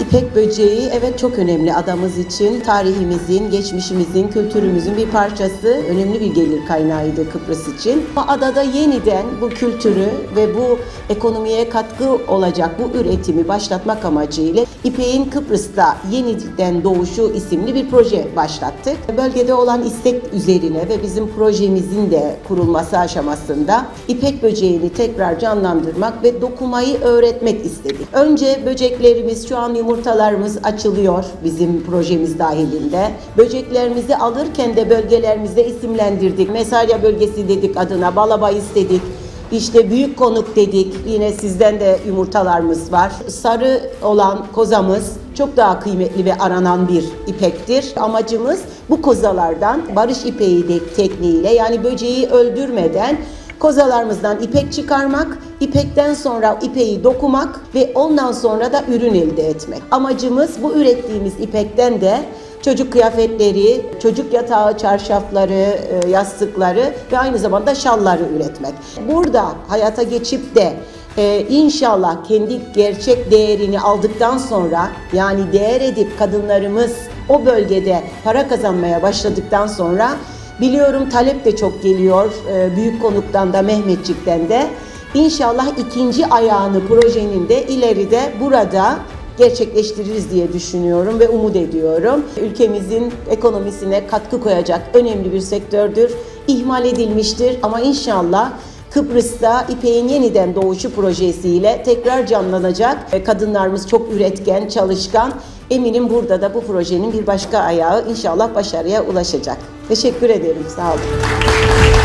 İpek böceği evet çok önemli adamız için. Tarihimizin, geçmişimizin, kültürümüzün bir parçası. Önemli bir gelir kaynağıydı Kıbrıs için. Ama adada yeniden bu kültürü ve bu ekonomiye katkı olacak bu üretimi başlatmak amacıyla İpek'in Kıbrıs'ta yeniden doğuşu isimli bir proje başlattık. Bölgede olan istek üzerine ve bizim projemizin de kurulması aşamasında İpek böceğini tekrar canlandırmak ve dokumayı öğretmek istedik. Önce böceklerimiz, şu an yumurtalarımız açılıyor bizim projemiz dahilinde. Böceklerimizi alırken de bölgelerimizde isimlendirdik. Mesarya bölgesi dedik adına, Balabayız dedik. İşte büyük konuk dedik. Yine sizden de yumurtalarımız var. Sarı olan kozamız çok daha kıymetli ve aranan bir ipektir. Amacımız bu kozalardan barış ipeği tekniğiyle, yani böceği öldürmeden kozalarımızdan ipek çıkarmak, ipekten sonra ipeği dokumak ve ondan sonra da ürün elde etmek. Amacımız bu ürettiğimiz ipekten de çocuk kıyafetleri, çocuk yatağı, çarşafları, yastıkları ve aynı zamanda şalları üretmek. Burada hayata geçip de inşallah kendi gerçek değerini aldıktan sonra, yani değer edip kadınlarımız o bölgede para kazanmaya başladıktan sonra, biliyorum talep de çok geliyor büyük konuktan da Mehmetçik'ten de. İnşallah ikinci ayağını projenin de ileride burada gerçekleştiririz diye düşünüyorum ve umut ediyorum. Ülkemizin ekonomisine katkı koyacak önemli bir sektördür. İhmal edilmiştir ama inşallah Kıbrıs'ta İpek'in yeniden doğuşu projesiyle tekrar canlanacak. Kadınlarımız çok üretken, çalışkan. Eminim burada da bu projenin bir başka ayağı inşallah başarıya ulaşacak. Teşekkür ederim. Sağ olun.